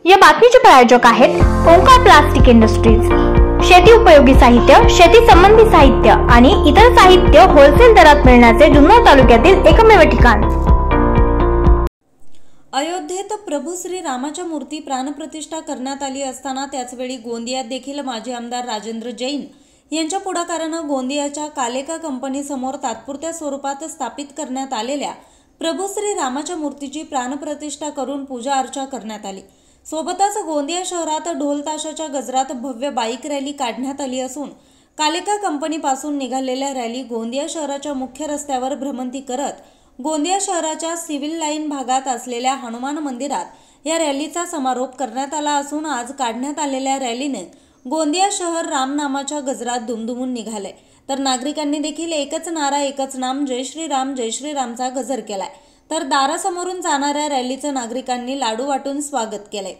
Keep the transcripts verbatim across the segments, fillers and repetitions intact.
या बातमीचे प्रायोजक आहेत ओंकार प्लास्टिक इंडस्ट्रीज। शेती उपयोगी साहित्य, शेती संबंधी साहित्य आणि इतर साहित्य होलसेल दरात मिळण्याचे जुन्नर तालुक्यातील एकमेव ठिकाण। अयोध्येत प्रभू श्री रामाच्या मूर्ती प्राणप्रतिष्ठा करण्यात आली असताना त्याचवेळी गोंदियात देखील माजी आमदार राजेंद्र जैन यांच्या पुढाकारानं गोंदियाच्या कालेका कंपनीसमोर तात्पुरत्या स्वरूपात स्थापित करण्यात आलेल्या प्रभू श्री रामाच्या मूर्तीची प्राणप्रतिष्ठा करून पूजा अर्चा करण्यात आली। सोबतच गोंदिया शहरात ढोल ताशाच्या गजरात भव्य बाईक रॅली काढण्यात आली असून कालेका कंपनीपासून निघालेल्या रॅली गोंदिया शहराच्या मुख्य रस्त्यावर भ्रमंती करत गोंदिया शहराच्या सिव्हिल लाईन भागात असलेल्या हनुमान मंदिरात या रॅलीचा समारोप करण्यात आला असून आज काढण्यात आलेल्या रॅलीने गोंदिया शहर रामनामाच्या गजरात दुमदुमून निघाले, तर नागरिकांनी देखील एकच नारा एकच नाम जय श्रीराम जय श्रीरामचा गजर केलाय। तर दारासमोरून जाणाऱ्या रॅलीचं नागरिकांनी लाडू वाटून स्वागत केले।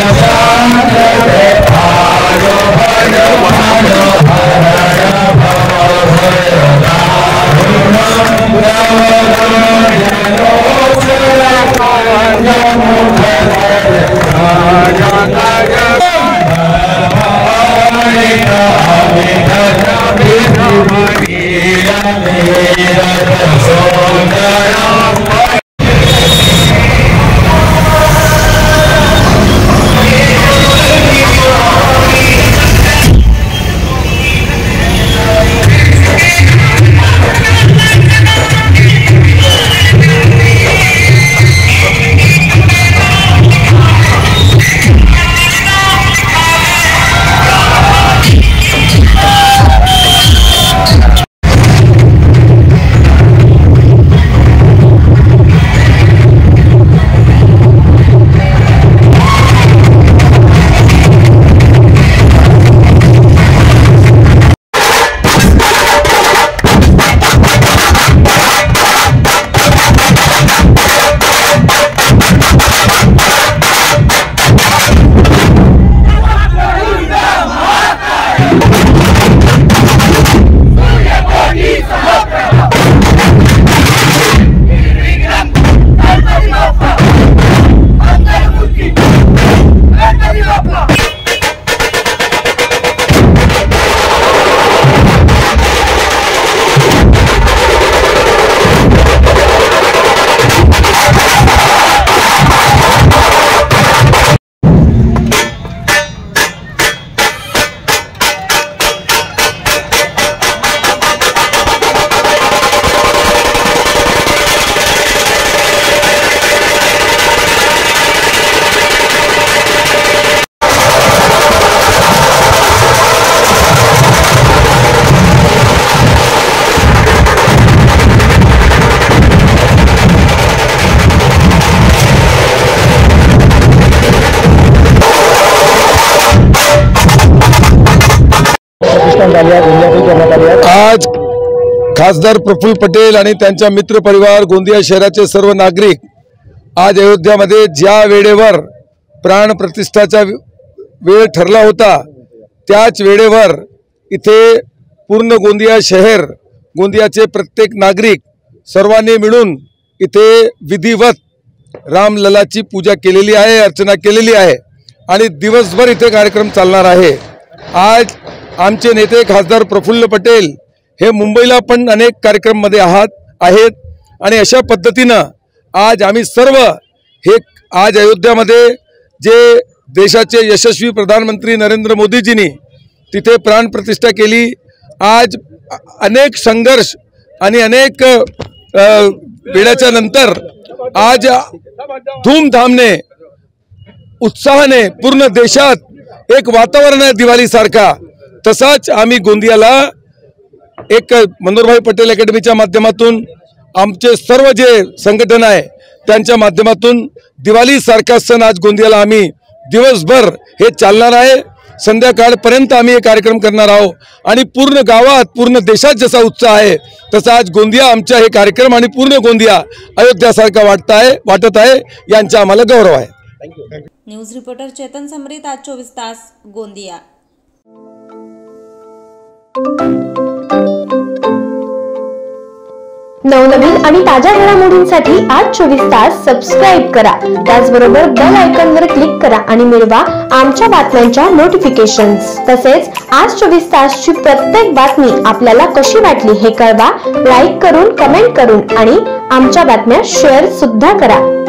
आज खासदार प्रफुल्ल पटेल आणि त्यांचा मित्र परिवार गोंदिया शहराचे सर्व नागरिक आज अयोध्यामध्ये ज्या वेळेवर प्राण प्रतिष्ठाचा वेळ ठरला होता त्याच वेळेवर इथे पूर्ण गोंदिया शहर गोंदियाचे प्रत्येक नागरिक सर्वांनी मिळून इथे विधिवत रामललाची पूजा केलेली आहे, अर्चना केलेली आहे आणि दिवसभर इथे कार्यक्रम चालणार आहे। आज आमचे नेते खासदार प्रफुल्ल पटेल हे मुंबईला पण अनेक कार्यक्रम मध्ये आहात आहेत आणि अशा पद्धतीनं आज आम्ही सर्व हे आज अयोध्यामध्ये जे देशाचे यशस्वी प्रधानमंत्री नरेंद्र मोदीजींनी तिथे प्राण प्रतिष्ठा केली। आज अनेक संघर्ष आणि अनेक वेळाच्या नंतर आज धूमधामने उत्साहाने पूर्ण देशात एक वातावरण आहे दिवाळी सारखा। तसाच आम्ही गोंदियाला एक मनोहरभाई पटेल अकॅडमीच्या माध्यमातून आमचे सर्व जे संघटन आहे त्यांच्या माध्यमातून दिवाळी सारखा सण आज गोंदियाला आम्ही दिवसभर हे चालणार आहे। संध्याकाळपर्यंत आम्ही हे कार्यक्रम करणार आहोत आणि पूर्ण गावात पूर्ण देशात जसा उत्साह आहे तसा आज गोंदिया आमचा हे कार्यक्रम आणि पूर्ण गोंदिया अयोध्यासारखा वाटत आहे वाटत आहे यांचा आम्हाला गौरव आहे। न्यूज रिपोर्टर चेतन समरीत, आज चोवीस तास, गोंदिया। नवनवीन आणि ताज्या घडामोडींसाठी आज चोवीस तास सबस्क्राईब करा. त्याचबरोबर बेल आयकॉनवर क्लिक करा आणि मिळवा आमच्या बातम्यांच्या नोटिफिकेशन्स. तसेच आज चोवीस तासची प्रत्येक बातमी आपल्याला कशी वाटली हे कळवा. लाईक करून, कमेंट करून आणि आमच्या बातम्या शेअर सुद्धा करा.